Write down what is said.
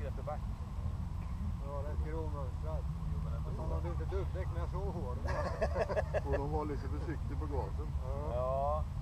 meter back. Ja, det är grovmönstrad. Han hade inte dubbdäck när jag såg hården. Och de var lite försiktiga på gasen. Ja.